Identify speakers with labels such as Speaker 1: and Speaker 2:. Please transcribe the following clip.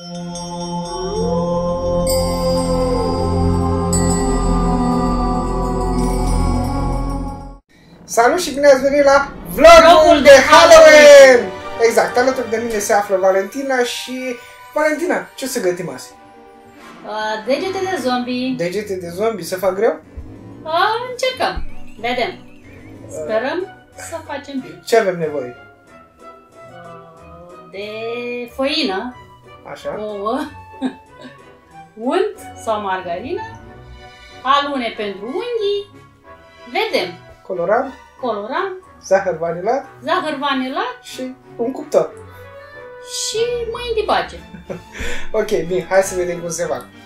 Speaker 1: Salut și bine ați venit la vlogul de Halloween! Exact, alături de mine se află Valentina și... Valentina, ce o să gătim azi?
Speaker 2: Degete de zombie.
Speaker 1: Degete de zombie, se fac greu?
Speaker 2: Încercăm, vedem. Sperăm să facem bine.
Speaker 1: Ce avem nevoie?
Speaker 2: De făină,
Speaker 1: Așa.
Speaker 2: ouă, unt sau margarină, alune pentru unghii, vedem.
Speaker 1: Colorant,
Speaker 2: Colorant,
Speaker 1: zahăr vanilat
Speaker 2: zahăr vanilat
Speaker 1: și un cuptor.
Speaker 2: și mâini de pace.
Speaker 1: Ok, bine, hai să vedem cum se fac.